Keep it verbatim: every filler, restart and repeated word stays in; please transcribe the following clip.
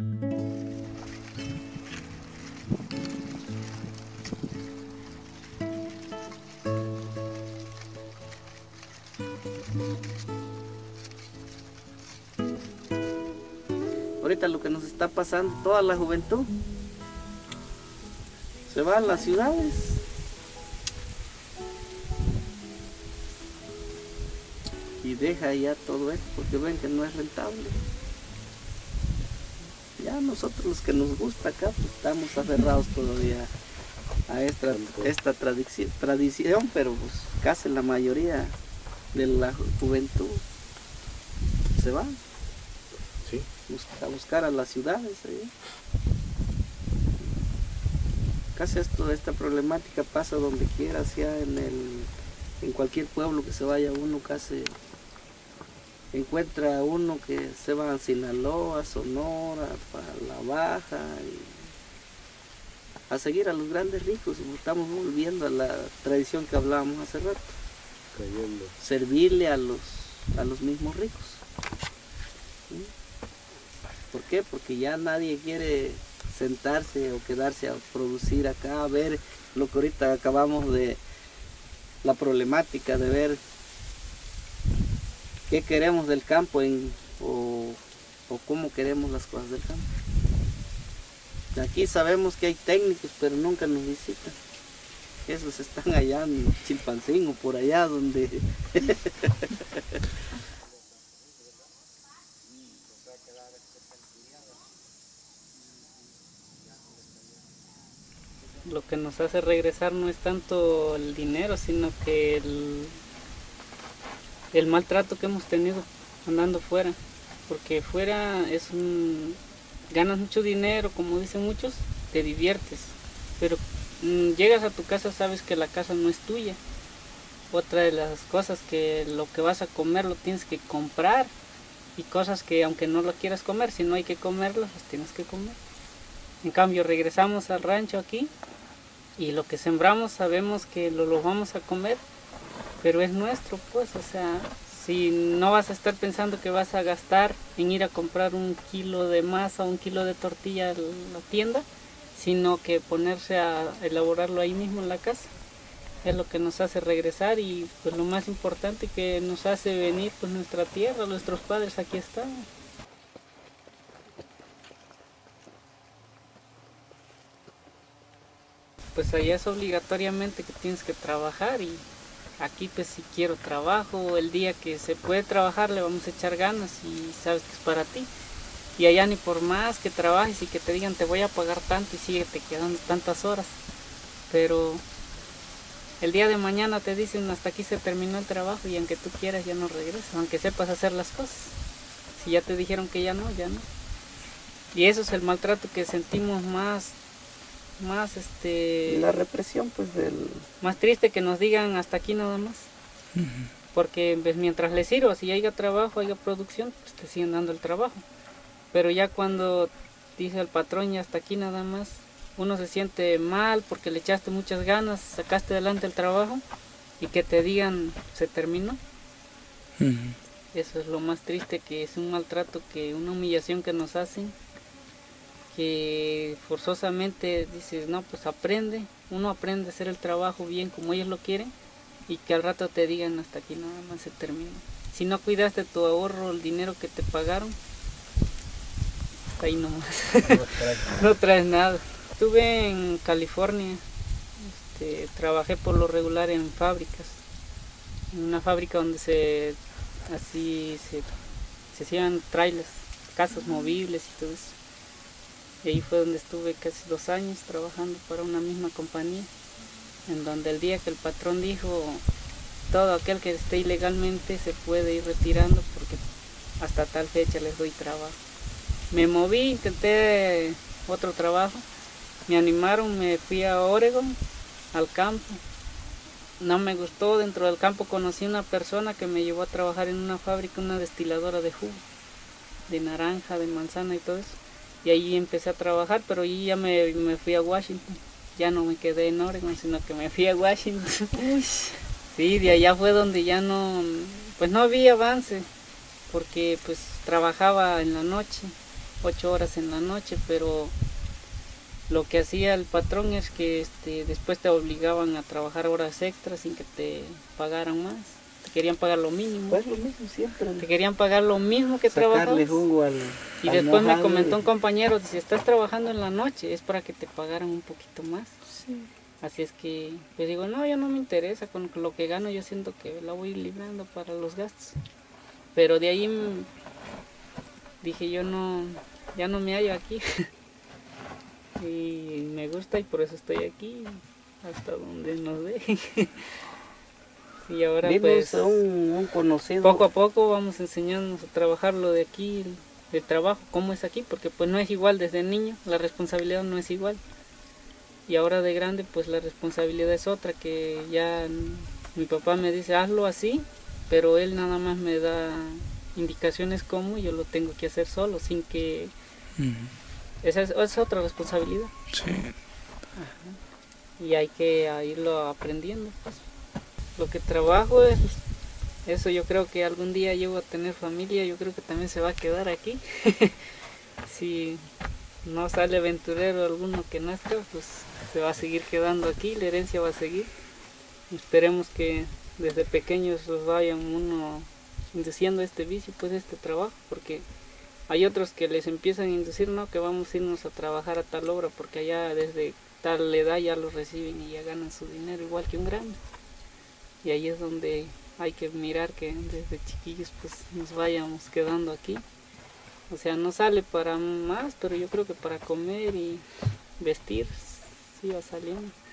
Ahorita lo que nos está pasando, toda la juventud se va a las ciudades. Y deja ya todo esto porque ven que no es rentable. Ya nosotros los que nos gusta acá, pues estamos aferrados todavía a esta, esta tradición, tradición, pero pues casi la mayoría de la juventud se va. Sí. A buscar a las ciudades. ¿eh? Casi esto, esta problemática pasa donde quiera, sea en, el, en cualquier pueblo que se vaya uno, casi encuentra uno que se va a Sinaloa, Sonora, para La Baja, y a seguir a los grandes ricos. Estamos volviendo a la tradición que hablábamos hace rato. Cayendo. Servirle a los, a los mismos ricos. ¿Sí? ¿Por qué? Porque ya nadie quiere sentarse o quedarse a producir acá, a ver lo que ahorita acabamos de, la problemática de ver qué queremos del campo en, o, o cómo queremos las cosas del campo. Aquí sabemos que hay técnicos, pero nunca nos visitan. Esos están allá en Chilpancingo, por allá donde... Lo que nos hace regresar no es tanto el dinero, sino que el, el maltrato que hemos tenido andando fuera. Porque fuera es un, ganas mucho dinero, como dicen muchos, te diviertes. Pero mmm, llegas a tu casa, sabes que la casa no es tuya. Otra de las cosas que lo que vas a comer lo tienes que comprar. Y cosas que aunque no lo quieras comer, si no hay que comerlas, las tienes que comer. En cambio, regresamos al rancho aquí y lo que sembramos sabemos que lo, lo vamos a comer, pero es nuestro, pues, o sea, si no vas a estar pensando que vas a gastar en ir a comprar un kilo de masa o un kilo de tortilla a la tienda, sino que ponerse a elaborarlo ahí mismo en la casa. Es lo que nos hace regresar y pues lo más importante que nos hace venir, pues nuestra tierra, nuestros padres aquí están. Pues allá es obligatoriamente que tienes que trabajar y aquí pues si quiero trabajo, el día que se puede trabajar le vamos a echar ganas y sabes que es para ti. Y allá ni por más que trabajes y que te digan te voy a pagar tanto y sigue te quedando tantas horas, pero el día de mañana te dicen hasta aquí se terminó el trabajo y aunque tú quieras ya no regresas, aunque sepas hacer las cosas. Si ya te dijeron que ya no, ya no. Y eso es el maltrato que sentimos más, más este... La represión, pues, del... Más triste que nos digan hasta aquí nada más. Uh-huh. Porque pues, mientras les sirva, si haya trabajo, haya producción, pues te siguen dando el trabajo. Pero ya cuando dice el patrón ya hasta aquí nada más, uno se siente mal porque le echaste muchas ganas, sacaste adelante el trabajo y que te digan se terminó. Uh-huh. Eso es lo más triste, que es un maltrato, que una humillación que nos hacen, que forzosamente dices, no, pues aprende, uno aprende a hacer el trabajo bien como ellos lo quieren y que al rato te digan hasta aquí nada más se terminó. Si no cuidaste tu ahorro, el dinero que te pagaron, ahí nomás, no traes nada. Estuve en California, este, trabajé por lo regular en fábricas, en una fábrica donde se, así se, se hacían trailers, casas movibles y todo eso. Y ahí fue donde estuve casi dos años trabajando para una misma compañía, en donde el día que el patrón dijo, todo aquel que esté ilegalmente se puede ir retirando porque hasta tal fecha les doy trabajo. Me moví, intenté otro trabajo, me animaron, me fui a Oregon, al campo. No me gustó, dentro del campo conocí una persona que me llevó a trabajar en una fábrica, una destiladora de jugo, de naranja, de manzana y todo eso. Y ahí empecé a trabajar, pero ahí ya me, me fui a Washington. Ya no me quedé en Oregon, sino que me fui a Washington. Uy. Sí, de allá fue donde ya no, pues no había avance, porque pues trabajaba en la noche ocho horas en la noche, pero lo que hacía el patrón es que este, después te obligaban a trabajar horas extras sin que te pagaran más. Te querían pagar lo mínimo. Pues lo mismo siempre. Te querían pagar lo mismo que Sacarle trabajabas. jugo al, y al después me mojado. comentó un compañero, dice, estás trabajando en la noche, es para que te pagaran un poquito más. Sí. Así es que, pues digo, no, ya no me interesa, con lo que gano yo siento que la voy librando para los gastos. Pero de ahí mm, dije, yo no, ya no me hallo aquí. Y me gusta y por eso estoy aquí, hasta donde nos dejen. Y ahora Vimos pues, a un, un conocido. poco a poco vamos enseñándonos a trabajar lo de aquí, de trabajo, cómo es aquí, porque pues no es igual desde niño, la responsabilidad no es igual. Y ahora de grande pues la responsabilidad es otra, que ya mi papá me dice hazlo así, pero él nada más me da indicaciones cómo, yo lo tengo que hacer solo, sin que... Uh-huh. Esa es, es otra responsabilidad. Sí. Ajá. Y hay que irlo aprendiendo, pues. Lo que trabajo es... Eso yo creo que algún día llego a tener familia, yo creo que también se va a quedar aquí. Si no sale aventurero alguno que nazca, pues se va a seguir quedando aquí, la herencia va a seguir. Esperemos que desde pequeños los vayan uno induciendo este vicio, pues este trabajo, porque hay otros que les empiezan a inducir, no, que vamos a irnos a trabajar a tal obra, porque allá desde tal edad ya los reciben y ya ganan su dinero igual que un grande. Y ahí es donde hay que mirar que desde chiquillos pues nos vayamos quedando aquí. O sea, no sale para más, pero yo creo que para comer y vestir sí va saliendo.